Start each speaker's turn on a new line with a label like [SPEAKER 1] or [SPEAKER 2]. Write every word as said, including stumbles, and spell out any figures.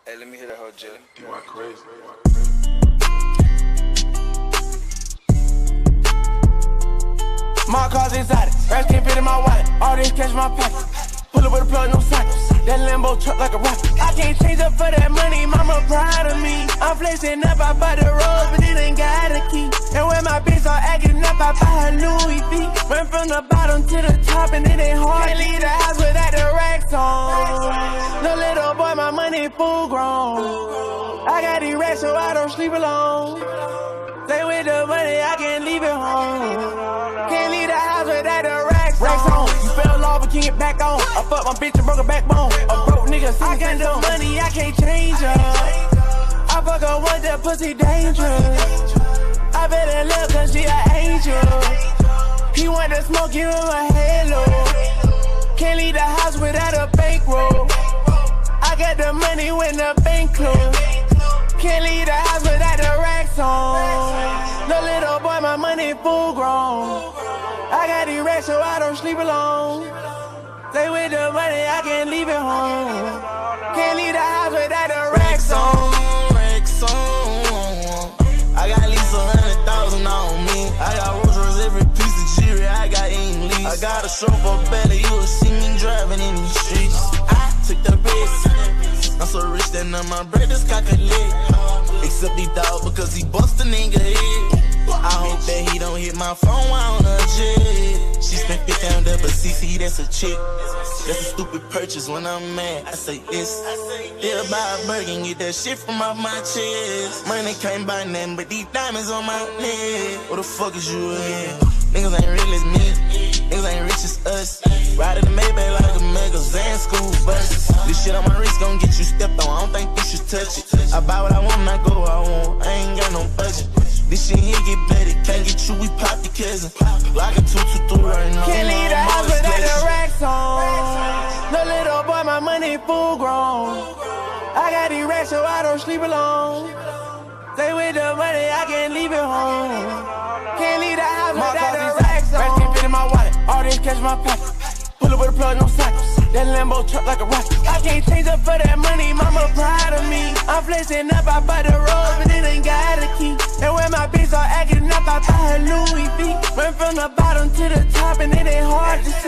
[SPEAKER 1] Hey, let me hear that whole jet.
[SPEAKER 2] You are crazy.
[SPEAKER 3] My car's exotic, racks can't fit in my wallet. All this cash in my pocket. Pull up with a plug, no sockets. That Lambo truck like a rocket. I can't change up for that money, mama proud of me. I'm flexing up, I bought the road, but it ain't got a key. And when my bitch all acting up, I buy her Louis V. Went from the bottom to the top, and it ain't hard. Can't leave the house without the racks on. No little boy, my money full grown. I got these racks, so I don't sleep alone. Stay with the money, I can't leave it home. Can't leave the house without the racks on. Racks on, you fell off but can't get back on. I fucked my bitch and broke her backbone. A broke nigga, I got the money, I can't change her. I fuck her once, that pussy dangerous. I better love cause she an angel. He want to smoke, give him a halo. Can't leave the house without a bankroll. I got the money when the bank closed. Can't leave the house without the racks on. No little boy, my money full grown. I got these racks so I don't sleep alone. Stay with the money, I can't leave it home. Can't leave the house without the racks on.
[SPEAKER 4] Racks on. I got at least a hundred thousand on me. I got Rolls Royce every piece of jewelry I got in lease. I got a chauffeur better, you will see me driving in these streets. I took the risk. I'm so rich that none of my brothers calculate. Except he thought because he bust a nigga head. I hope that he don't hit my phone while on a jet. She spent fifty on there, but C C, that's a chick. That's a stupid purchase when I'm mad. I say this. They'll buy a burger and get that shit from off my chest. Money can't buy nothing but these diamonds on my neck. What the fuck is you in? Niggas ain't real as me. Niggas ain't rich as us. Riding the Maybach like a mega Zan school bus. This shit on my wrist gon' get you stepped on. I don't think you should touch it. I buy what I want, I go where I want. I ain't got no budget. This shit here get better. Can't get you, we pop the cousin. Like a two two three right now.
[SPEAKER 3] Can't leave the house without the racks on. No little boy, my money full grown. I got these racks so I don't sleep alone. Stay with the money, I can't leave it home. Can't leave the house without the racks on. Racks can't fit in my wallet. All this cash in my pocket. Pull up with a plug, no sockets. That Lambo truck like a rocket. I can't change up for that money, mama proud of me. I'm flexing up, I bought the road, but it ain't got a key. And when my bitch all acting up, I buy her Louis V. Went from the bottom to the top, and it ain't hard to see.